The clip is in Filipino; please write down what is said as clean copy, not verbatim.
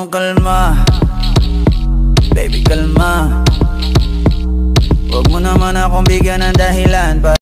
namang kalma, baby kalma. Huwag mo naman akong bigyan ng dahilan